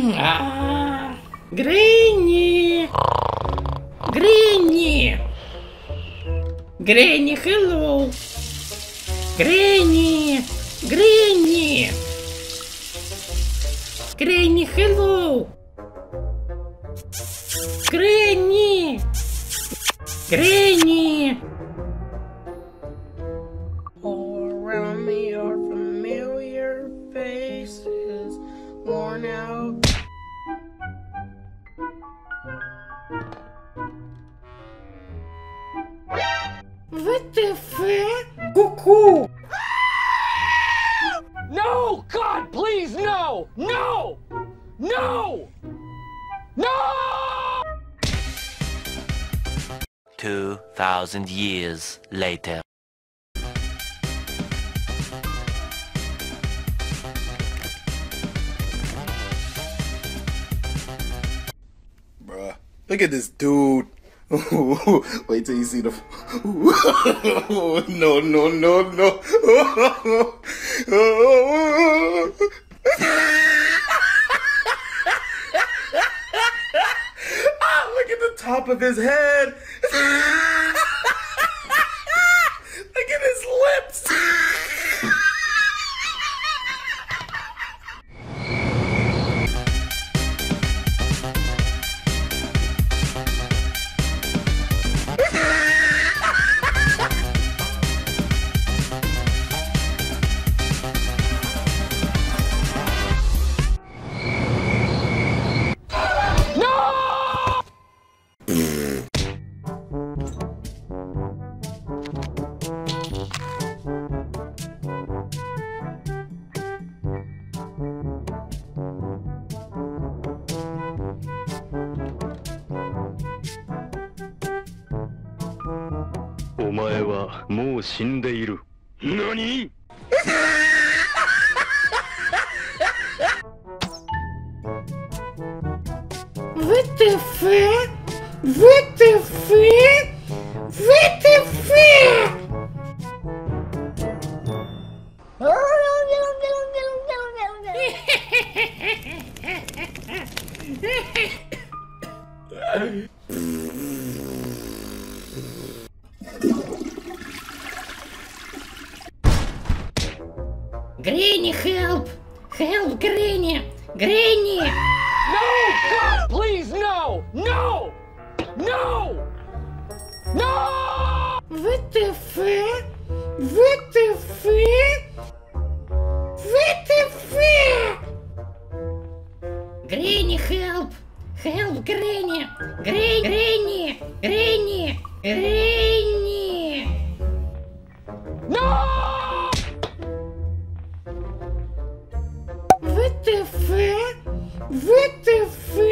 Грэнни! Грэнни! Грэнни, hello! Грэнни! Грэнни! Грэнни, hello! Грэнни! Грэнни! All around me are familiar faces, worn out. ВТФ? Ку-ку! No! God, please, no! No! No! No! 2,000 years later. Bruh, look at this dude. Wait till you see the. No, no, no, no. Look at the top of his head. Look at his lips. NANI?! ВТФ? ВТФ? ВТФ? Грэнни, help! Help, Грэнни! Грэнни! No! God, please, no! No! No! No! ВТФ? ВТФ? ВТФ? Грэнни, help! Help, Грэнни! Грэнни! Грэнни! Грэнни! No! ВТФ? ВТФ?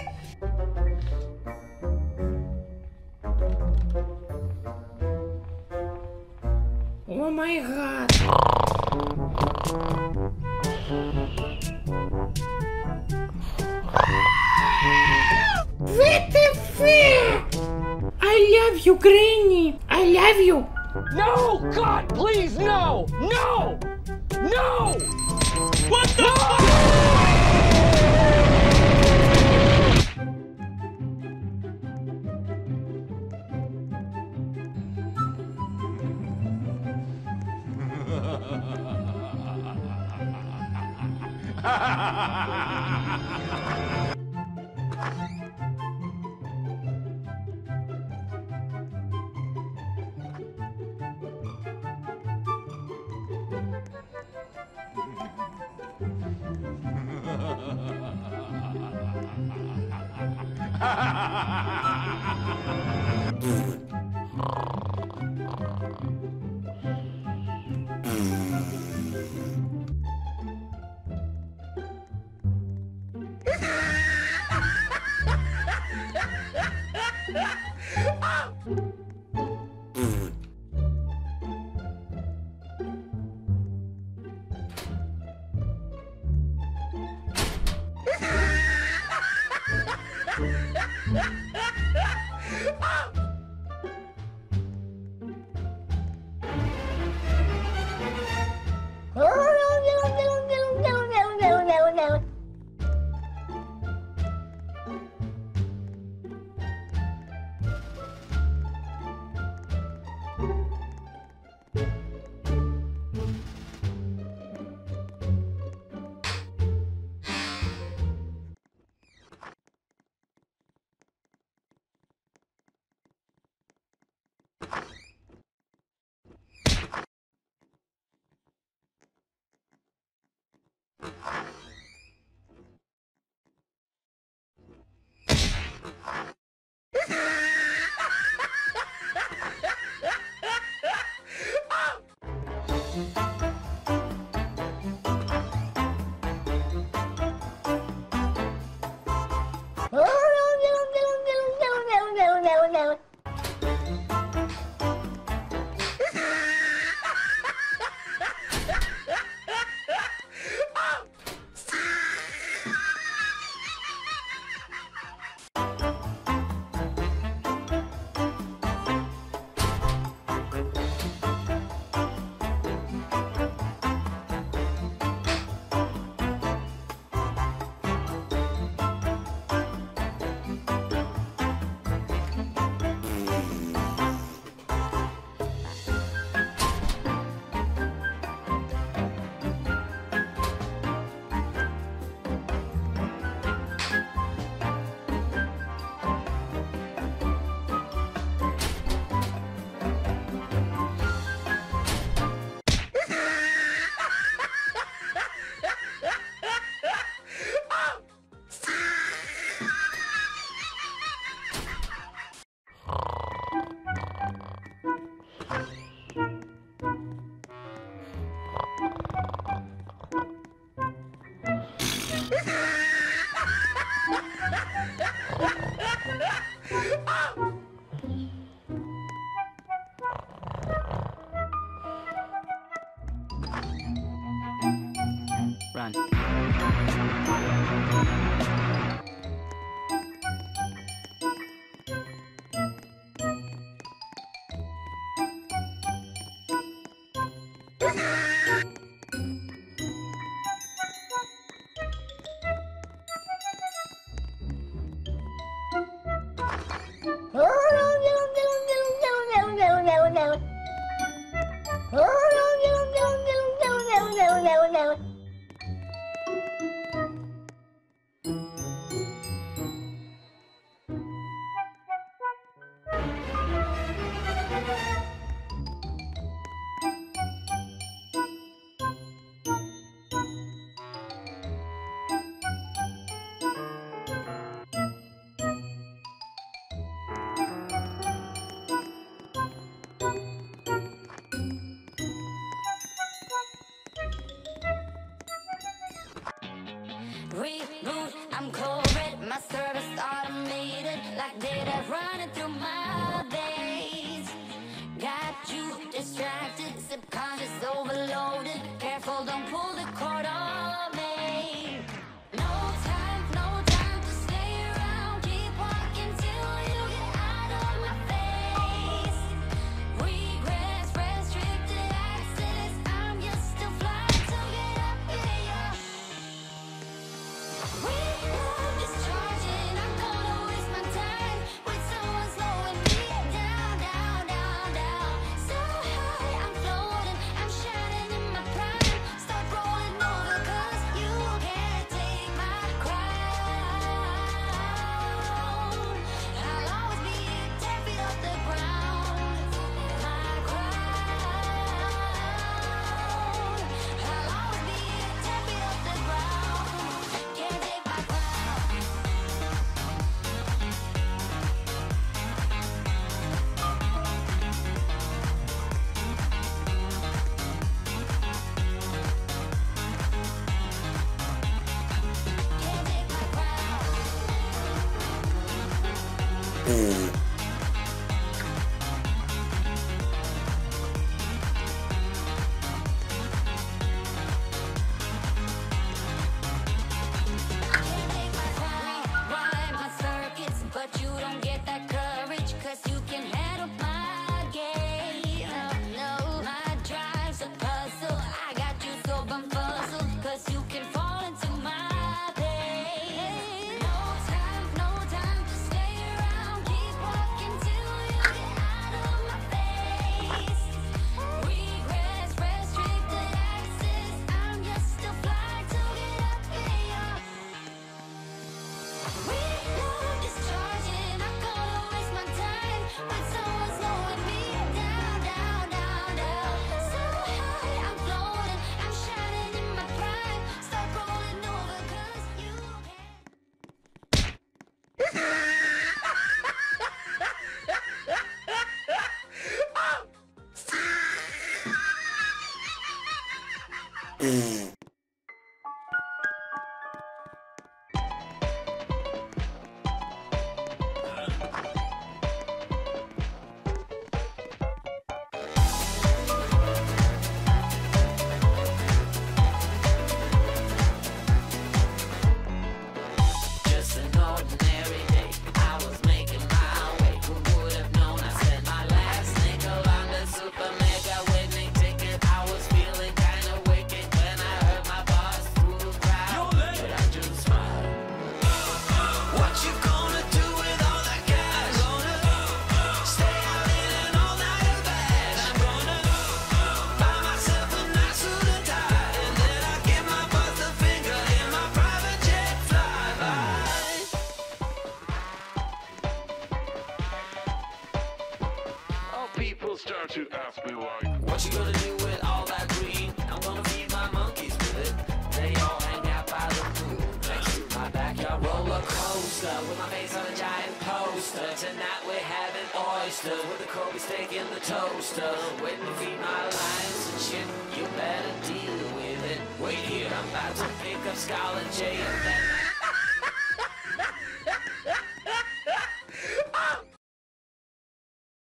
О май гад! ВТФ! I love you, Granny! I love you! No! God, please, no! No! No! What the fuck?! Reboot, I'm cold red, my service automated, like data running through my veins. Got you distracted, subconscious overloaded. Careful, don't pull the cord on me. No time to stay around. Keep walking till you get out of my face. Regrets, restricted access. I'm used to fly to get up here. We love discharging. I'm gonna waste my time with someone slowing me down, down, down, down. So high, I'm floating. I'm shining in my prime. Start rolling over 'cause you can't take my crown. I'll always be 10 feet off the ground. My crown. I'll always be 10 feet off the ground. Can't take my crown. Can't take my crown. Rhyme my circuits, but you don't get that courage, 'cause you can handle my game. No, my drive's a puzzle. I got you so bumfuzzled, 'cause you can fall into my pain. No time to stay around. Keep walking till you get out of my face. Regrets, restricted access. I'm used to fly to get up here. We love discharging. I'm gonna waste my time with someone slowing me down, down, down, down. So high, I'm floating. I'm shining in my prime. Start rolling over 'cause you can't. Just an ordinary day. I was making my way. Who would have known I spent my last nickel on the super mega winning ticket? I was feeling kinda wicked when I heard my boss through the crowd. But I just smiled. What you gonna do with all that cash? Gonna stay out in an all-nighter bash. I'm gonna buy myself a nice suit and tie, and then I give my boss the finger in my private jet flyby. All people start to ask me why. What you gonna do with all that green? I'm gonna feed my monkeys with it. They all hang out by the pool next to my backyard roller coaster with my face on a giant poster. Tonight we're having oysters with the Kobe steak in the toaster. Waiting to feed my lions and shit. You better deal with it. Wait here, I'm about to pick up Scarlet J and then